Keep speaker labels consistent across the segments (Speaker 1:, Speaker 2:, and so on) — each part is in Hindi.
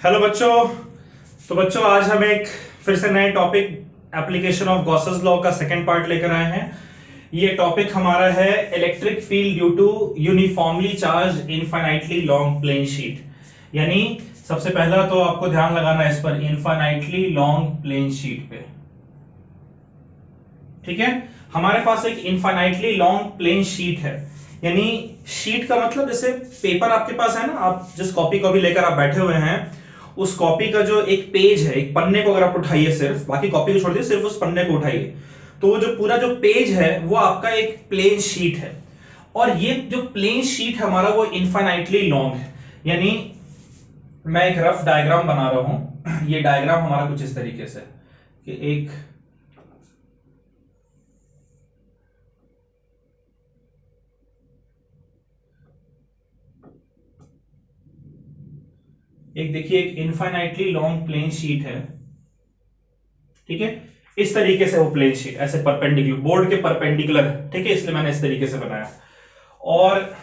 Speaker 1: हेलो बच्चों। तो बच्चों आज हम एक फिर से नए topic application of Gauss's law का सेकंड पार्ट लेकर आए हैं। ये टॉपिक हमारा है electric field due to uniformly charge infinitely long plane sheet. यानी सबसे पहला तो आपको ध्यान लगाना है इस पर, इनफाइनाइटली लॉन्ग प्लेन शीट पे। ठीक है, हमारे पास एक इनफाइनाइटली लॉन्ग प्लेन शीट है। यानी शीट का मतलब जैसे पेपर आपके पास है ना, आप जिस कॉपी को भी लेकर आप बैठे हुए हैं, उस कॉपी का जो एक पेज है, एक पन्ने को अगर आप उठाइए, सिर्फ बाकी कॉपी को छोड़ दिए, सिर्फ उस पन्ने को उठाइए, तो वो जो पूरा जो पेज है वो आपका एक प्लेन शीट है। और ये जो प्लेन शीट है हमारा वो इनफाइनाइटली लॉन्ग है। यानी मैं एक रफ डायग्राम बना रहा हूं। ये डायग्राम हमारा कुछ इस तरीके से कि एक देखिए, एक इनफाइनाइटली लॉन्ग प्लेन शीट है। ठीक है, इस तरीके से वो प्लेन शीट ऐसे परपेंडिकुलर, बोर्ड के परपेंडिकुलर है। ठीक है, इसलिए मैंने इस तरीके से बनाया। और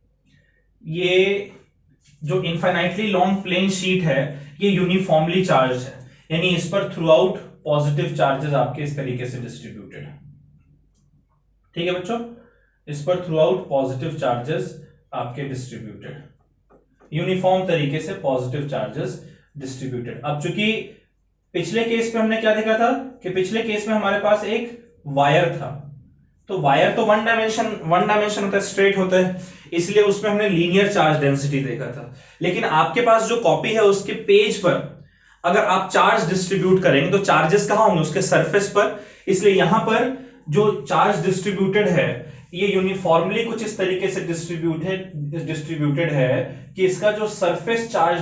Speaker 1: ये जो इनफाइनाइटली लॉन्ग प्लेन शीट है ये यूनिफॉर्मली चार्ज है। यानी इस पर थ्रू आउट पॉजिटिव चार्जेस आपके इस तरीके से डिस्ट्रीब्यूटेड है। ठीक है बच्चों, इस पर थ्रू आउट पॉजिटिव चार्जेस आपके डिस्ट्रीब्यूटेड, यूनिफॉर्म तरीके से पॉजिटिव चार्जेस डिस्ट्रीब्यूटेड। अब चूंकि पिछले केस में हमने क्या देखा था कि पिछले केस में हमारे पास एक वायर था, तो वायर तो वन डायमेंशन होता है, स्ट्रेट होता है, इसलिए उसमें हमने लीनियर चार्ज डेंसिटी देखा था। लेकिन आपके पास जो कॉपी है उसके पेज पर अगर आप चार्ज डिस्ट्रीब्यूट करेंगे तो चार्जेस कहां होंगे? उसके सरफेस पर। इसलिए यहां पर जो चार्ज डिस्ट्रीब्यूटेड है ये यूनिफॉर्मली कुछ इस तरीके से डिस्ट्रीब्यूटेड है कि इसका जो सरफेस चार्ज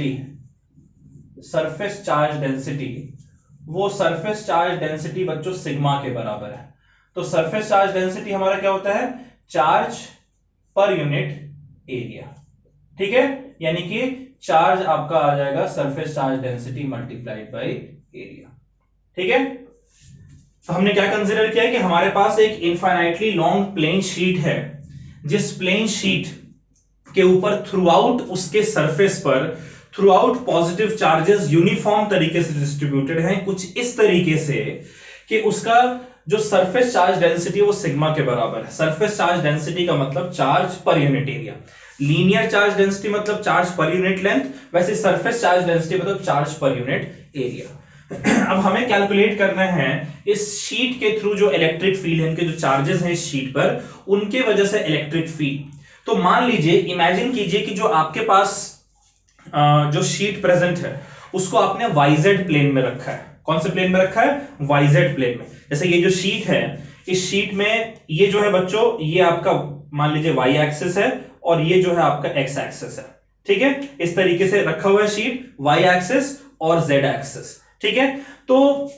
Speaker 1: डेंसिटी बच्चों सिग्मा के बराबर है। तो सरफेस चार्ज डेंसिटी हमारा क्या होता है? चार्ज पर यूनिट एरिया। ठीक है, यानी कि चार्ज आपका आ जाएगा surface charge density multiplied by area. ठीक है, तो हमने क्या कंसीडर किया कि हमारे पास एक इनफाइनाइटली लॉन्ग प्लेन शीट है, जिस प्लेन शीट के ऊपर थ्रू आउट उसके सरफेस पर throughout positive charges uniform तरीके से डिस्ट्रीब्यूटेड हैं, कुछ इस तरीके से कि उसका जो सरफेस चार्ज डेंसिटी वो सिग्मा के बराबर है। सरफेस चार्ज डेंसिटी का मतलब चार्ज पर unit area, linear charge density मतलब चार्ज पर यूनिट लेंथ, वैसे सरफेस चार्ज डेंसिटी मतलब चार्ज पर यूनिट एरिया। अब हमें कैलकुलेट करना है इस शीट के थ्रू जो इलेक्ट्रिक फील्ड है, इनके जो चार्जेस हैं इस शीट पर, उनके वजह से इलेक्ट्रिक फील्ड। तो मान लीजिए, इमेजिन कीजिए कि जो आपके पास जो शीट प्रेजेंट है उसको आपने वाईजेड प्लेन में रखा है। कौन से प्लेन में रखा है? वाईजेड प्लेन में। जैसे ये जो शीट है, इस शीट में ये जो है बच्चों, ये आपका मान लीजिए वाई एक्सिस है और ये जो है आपका एक्स एक्सिस है। ठीक है, इस तरीके से रखा हुआ है शीट, वाई एक्सिस और जेड एक्सिस। ठीक है, तो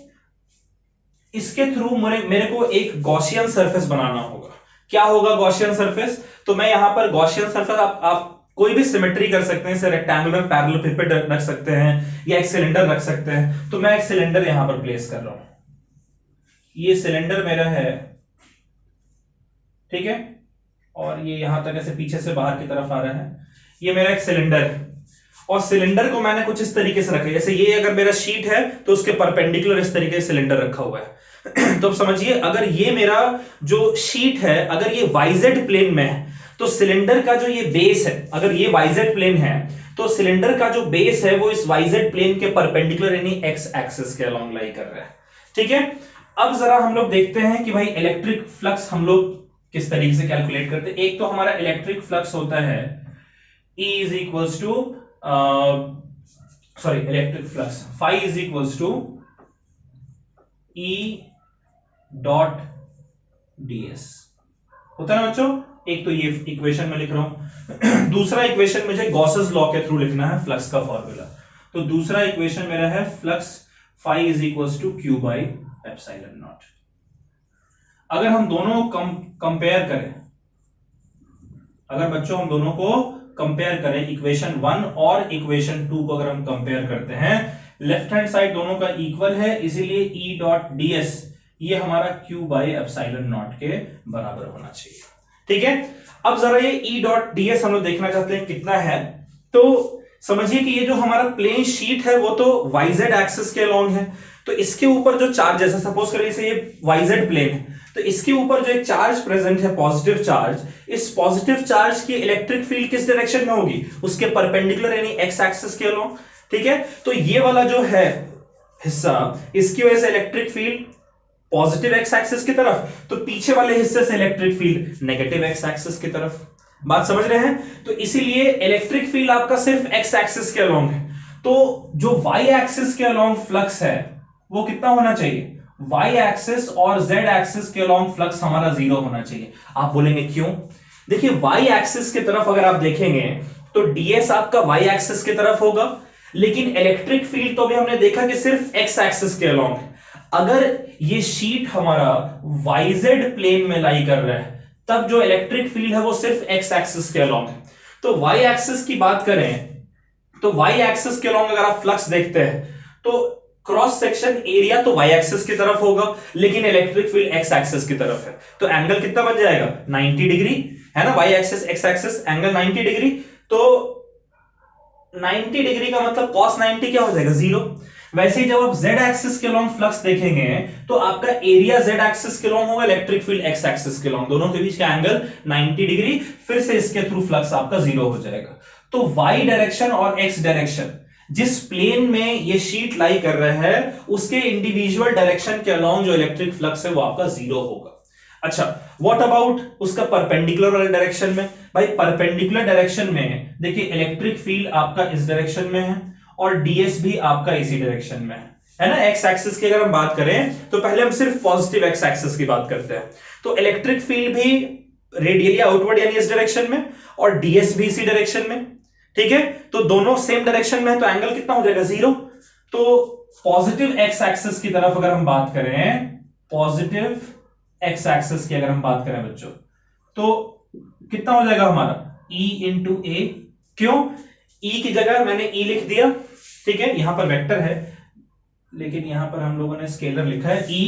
Speaker 1: इसके थ्रू मेरे को एक गॉसियन सरफेस बनाना होगा। क्या होगा गॉसियन सरफेस? तो मैं यहां पर गॉसियन सरफेस, आप कोई भी सिमेट्री कर सकते हैं, इसे रेक्टेंगुलर पैरेललोपिपेड रख सकते हैं या एक सिलेंडर रख सकते हैं। तो मैं एक सिलेंडर यहां पर प्लेस कर रहा हूं, ये सिलेंडर मेरा है। ठीक है, और ये यहां तक ऐसे पीछे से बाहर की तरफ आ रहा है, ये मेरा एक सिलेंडर है। और सिलेंडर को मैंने कुछ इस तरीके से रखा है, जैसे ये अगर मेरा शीट है तो उसके परपेंडिकुलर इस तरीके से सिलेंडर रखा हुआ है। तो अब समझिए, अगर ये मेरा जो शीट है अगर ये वाईजेड प्लेन में है तो सिलेंडर का जो ये बेस है, अगर ये वाईजेड प्लेन है तो सिलेंडर का जो बेस है वो इस वाईजेड प्लेन के परपेंडिकुलर यानी एक्स एक्सिस के अलोंग लाई कर रहा है। ठीक है, अब जरा हम लोग देखते हैं कि भाई इलेक्ट्रिक फ्लक्स हम लोग किस तरीके से कैलकुलेट करते हैं। एक तो हमारा इलेक्ट्रिक फ्लक्स होता है E is equals to electric flux phi is equals to E dot ds होता है ना बच्चों। एक तो ये इक्वेशन में लिख रहा हूं, दूसरा इक्वेशन मुझे गॉसेस लॉ के थ्रू लिखना है फ्लक्स का फॉर्मूला। तो दूसरा इक्वेशन मेरा है flux phi is equals to q by epsilon naught। अगर हम दोनों कंपेयर करें, अगर बच्चों हम दोनों को कंपेयर करें, इक्वेशन 1 और इक्वेशन 2 को अगर हम कंपेयर करते हैं, लेफ्ट हैंड साइड दोनों का इक्वल है, इसीलिए E डॉट ds ये हमारा Q बाई एप्सिलॉन नॉट के बराबर होना चाहिए। ठीक है, अब जरा ये E डॉट ds हम लोग देखना चाहते हैं कितना है। तो समझिए कि ये जो हमारा प्लेन शीट है वो तो वाईजेड एक्सिस के अलोंग है, तो इसके ऊपर जो चार्ज, जैसे सपोज करिए इसे ये वाईजेड प्लेन है, तो इसके ऊपर जो एक चार्ज प्रेजेंट है, पॉजिटिव चार्ज, इस पॉजिटिव चार्ज की इलेक्ट्रिक फील्ड किस डायरेक्शन में होगी, उसके परपेंडिकुलर यानी एक्स एक्सिस के अलोंग। ठीक है, तो ये वाला जो है हिस्सा, इसकी वजह से electric field positive X axis की तरफ, तो पीछे वाले हिस्से से electric field negative X axis की तरफ। बात समझ रहे हैं? तो इसीलिए इलेक्ट्रिक फील्ड आपका सिर्फ एक्स एक्सिस के अलोंग है, तो जो वाई एक्सिस के अलोंग फ्लक्स है वो कितना होना चाहिए, वाई एक्सिस और जेड एक्सिस के अलोंग फ्लक्स हमारा 0 होना चाहिए। आप बोलेंगे क्यों? देखिए वाई एक्सिस की तरफ अगर आप देखेंगे तो डीएस आपका वाई एक्सिस की तरफ होगा, लेकिन इलेक्ट्रिक फील्ड तो अभी हमने देखा कि सिर्फ एक्स एक्सिस के अलोंग है। अगर ये शीट हमारा वाईजेड प्लेन में लाई कर रहा है तब जो इलेक्ट्रिक फील्ड है वो सिर्फ एक्स एक्सिस के अलोंग है। तो वाई एक्सिस की बात करें तो वाई एक्सिस के अलोंग अगर आप फ्लक्स देखते हैं तो क्रॉस सेक्शन एरिया तो वाई एक्सिस की तरफ होगा, लेकिन इलेक्ट्रिक फील्ड एक्स एक्सिस की तरफ है, तो एंगल कितना बन जाएगा, 90 डिग्री है ना, Y axis X axis angle 90 degree, तो 90 डिग्री का मतलब cos 90 क्या हो जाएगा, 0। वैसे ही जब आप z एक्सिस के लॉन्ग फ्लक्स देखेंगे तो आपका एरिया z एक्सिस के लॉन्ग होगा, इलेक्ट्रिक फील्ड x एक्सिस के लॉन्ग, दोनों के बीच का एंगल 90 डिग्री, फिर से इसके थ्रू फ्लक्स आपका 0 हो जाएगा। तो y डायरेक्शन और x डायरेक्शन, जिस प्लेन में ये शीट लाई कर रहे हैं उसके इंडिविजुअल डायरेक्शन के अलोंग जो इलेक्ट्रिक फ्लक्स है वो आपका 0 होगा। अच्छा, व्हाट अबाउट उसका परपेंडिकुलर वाले डायरेक्शन में? भाई परपेंडिकुलर डायरेक्शन में देखिए इलेक्ट्रिक फील्ड आपका इस डायरेक्शन में है और डीएस भी आपका इसी डायरेक्शन में है ना। एक्स एक्सिस की अगर हम बात करें तो पहले हम सिर्फ पॉजिटिव एक्स एक्सिस की बात करते हैं, तो इलेक्ट्रिक फील्ड भी रेडियली आउटवर्ड यानी इस डायरेक्शन में और डीएस भी इसी डायरेक्शन में। ठीक है, तो दोनों सेम डायरेक्शन में है, तो एंगल कितना हो जाएगा, 0। तो पॉजिटिव एक्स एक्सिस की तरफ अगर हम बात करें, पॉजिटिव एक्स एक्सिस की अगर हम बात करें बच्चों, तो कितना हो जाएगा हमारा E इंटू ए। क्यों? E की जगह मैंने E लिख दिया, ठीक है, यहां पर वेक्टर है लेकिन यहां पर हम लोगों ने स्केलर लिखा है E।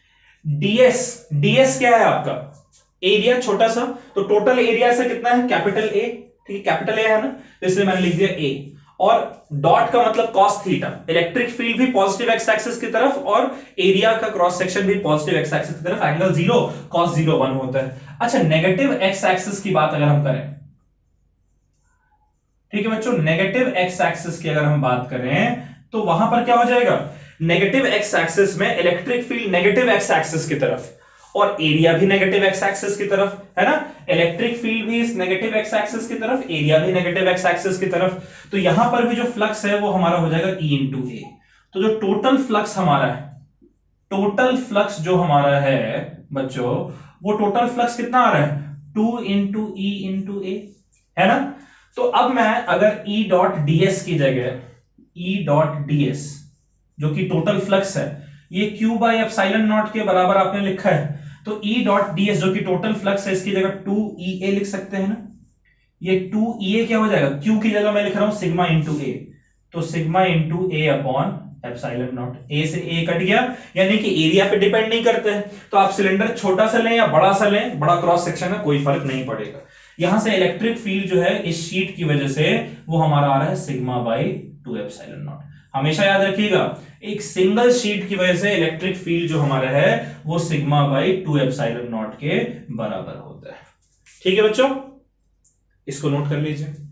Speaker 1: डीएस क्या है आपका, एरिया छोटा सा, तो टोटल एरिया से कितना है, कैपिटल ए, ठीक है, कैपिटल ए है ना, तो इसलिए मैंने लिख दिया ए। और डॉट का मतलब cos थीटा, इलेक्ट्रिक फील्ड भी पॉजिटिव एक्स एक्सिस की तरफ और एरिया का क्रॉस सेक्शन भी पॉजिटिव एक्स एक्सिस की तरफ, एंगल 0 cos 0 1 होता है। अच्छा, नेगेटिव एक्स एक्सिस की बात अगर हम करें, ठीक है बच्चों, नेगेटिव एक्स एक्सिस की अगर हम बात करें तो वहां पर क्या हो जाएगा, नेगेटिव एक्स एक्सिस में electric field negative X axis की तरफ और एरिया भी नेगेटिव एक्स एक्सिस की तरफ है ना, इलेक्ट्रिक फील्ड भी इस नेगेटिव एक्स एक्सिस की तरफ, एरिया भी नेगेटिव एक्स एक्सिस की तरफ, तो यहां पर भी जो फ्लक्स है वो हमारा हो जाएगा E इंटू ए। तो जो टोटल फ्लक्स हमारा है, टोटल फ्लक्स जो हमारा है बच्चों, वो टोटल फ्लक्स कितना आ रहा है, 2 इंटू ई इंटू ए, है ना। तो अब मैं अगर E डॉट ds की जगह E डॉट ds जो कि टोटल फ्लक्स है, ये Q बाई एप्सिलॉन नॉट के बराबर आपने लिखा है, तो E डॉट ds जो कि टोटल फ्लक्स है इसकी जगह 2EA लिख सकते हैं ना। ये 2EA क्या हो जाएगा, Q की जगह मैं लिख रहा हूं सिग्मा इंटू ए, तो sigma into A upon epsilon naught, A से ए कट गया, यानी कि एरिया पे डिपेंड नहीं करते हैं, तो आप सिलेंडर छोटा सा लें या बड़ा सा लें, बड़ा क्रॉस सेक्शन है, कोई फर्क नहीं पड़ेगा। यहां से इलेक्ट्रिक फील्ड जो है इस शीट की वजह से वो हमारा आ रहा है सिग्मा बाई 2 एप्सिलॉन नॉट। हमेशा याद रखिएगा, एक सिंगल शीट की वजह से इलेक्ट्रिक फील्ड जो हमारा है वो सिग्मा बाई 2 एप्सिलॉन नॉट के बराबर होता है। ठीक है बच्चों, इसको नोट कर लीजिए।